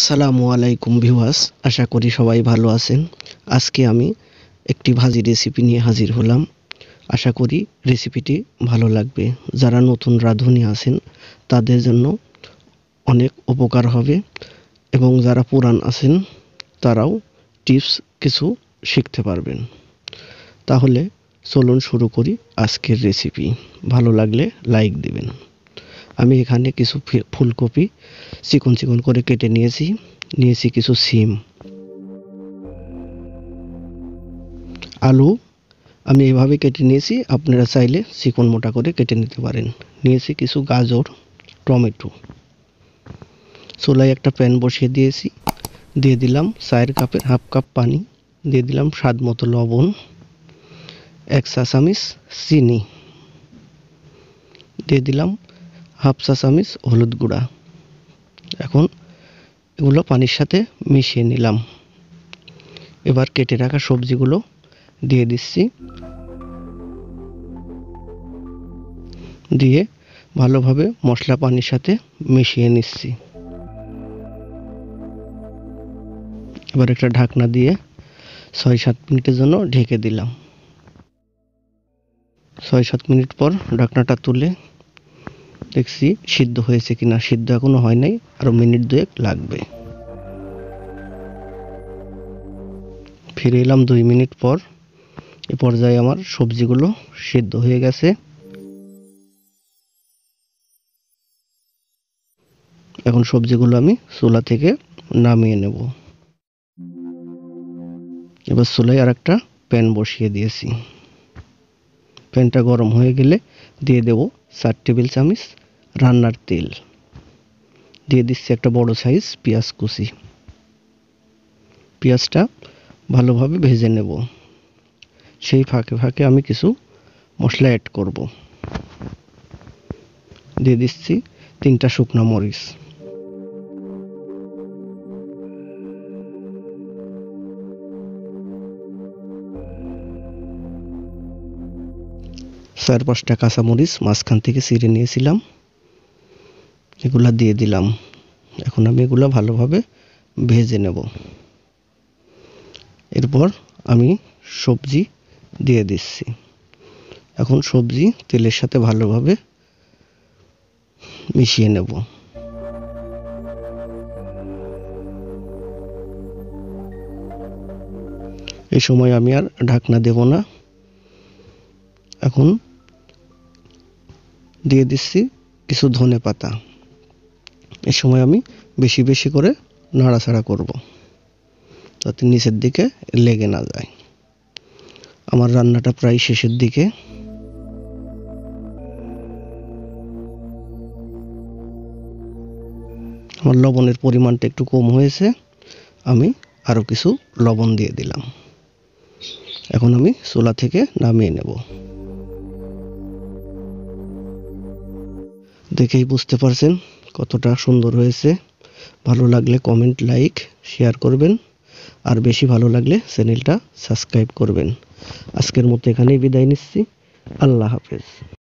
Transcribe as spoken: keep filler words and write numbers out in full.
আসসালামু আলাইকুম ভিউয়ার্স, আশা করি সবাই ভালো আছেন। আজকে আমি একটি ভাজি রেসিপি নিয়ে হাজির হলাম। আশা করি রেসিপিটি ভালো লাগবে। যারা নতুন রাঁধুনি আছেন তাদের জন্য অনেক উপকার হবে এবং যারা পুরান আছেন তারাও টিপস কিছু শিখতে পারবেন। তাহলে চলুন শুরু করি আজকের রেসিপি। ভালো লাগলে লাইক দিবেন। আমি এখানে কিছু ফুলকপি চিকন চিকন করে কেটে নিয়েছি নিয়েছি কিছু সিম, আলু আমি এইভাবে কেটে নিয়েছি, আপনারা চাইলে চিকন মোটা করে কেটে নিতে পারেন। নিয়েছি কিছু গাজর, টমেটো। চুলায় একটা প্যান বসিয়ে দিয়েছি, দিয়ে দিলাম চায়ের কাপের হাফ কাপ পানি, দিয়ে দিলাম স্বাদ মতো লবণ, এক চা চামচ চিনি, দিয়ে দিলাম হাফ চা চামচ হলুদ গুঁড়া। এখন এগুলো পানির সাথে মিশিয়ে নিলাম। এবার কেটে রাখা সবজিগুলো দিয়ে দিচ্ছি, দিয়ে ভালোভাবে মশলা পানির সাথে মিশিয়ে নিচ্ছি। এবার একটা ঢাকনা দিয়ে ছয় সাত মিনিটের জন্য ঢেকে দিলাম। ছয় সাত মিনিট পর ঢাকনাটা তুলে দেখছি সিদ্ধ হয়েছে কিনা। সিদ্ধ এখনো হয় নাই, আরো মিনিট দুয়েক লাগবে। ফিরে এলাম দুই মিনিট পর। এ পর্যায়ে আমার সবজিগুলো সিদ্ধ হয়ে গেছে। এখন সবজিগুলো আমি চুলা থেকে নামিয়ে নেব। এবার চুলায় আর একটা প্যান বসিয়ে দিয়েছি। প্যানটা গরম হয়ে গেলে দিয়ে দেব চার টেবিল চামচ রান্নার তেল, দিয়ে দিচ্ছি একটা বড় সাইজ পেঁয়াজ কুচি। পেঁয়াজটা ভালোভাবে ভেজে নেব। সেই ফাঁকে ফাঁকে আমি কিছু মশলা অ্যাড করব। দিয়ে দিচ্ছি তিনটা শুকনো মরিচ, চার পাঁচটা কাঁচামরিচ মাঝখান থেকে ছিঁড়ে নিয়েছিলাম, এগুলা দিয়ে দিলাম। এখন আমি এগুলা ভালোভাবে ভেজে নেব। এরপর আমি সবজি দিয়ে দিচ্ছি। এখন সবজি তেলের সাথে ভালোভাবে মিশিয়ে নেব। এই সময় আমি আর ঢাকনা দেব না। এখন দিয়ে দিচ্ছি কিছু ধনে পাতা। এই সময় আমি বেশি বেশি করে নাড়াচাড়া করব যাতে নিচের দিকে লেগে না যায়। আমার রান্নাটা প্রায় শেষের দিকে। আমার লবণের পরিমাণটা একটু কম হয়েছে, আমি আরো কিছু লবণ দিয়ে দিলাম। এখন আমি চুলা থেকে নামিয়ে নেব। দেখেই বুঝতে পারছেন কতটা সুন্দর হয়েছে। ভালো লাগলে কমেন্ট, লাইক, শেয়ার করবেন, আর বেশি ভালো লাগলে চ্যানেলটা সাবস্ক্রাইব করবেন। আজকের মতো এখানেই বিদায় নিচ্ছি। আল্লাহ হাফেজ।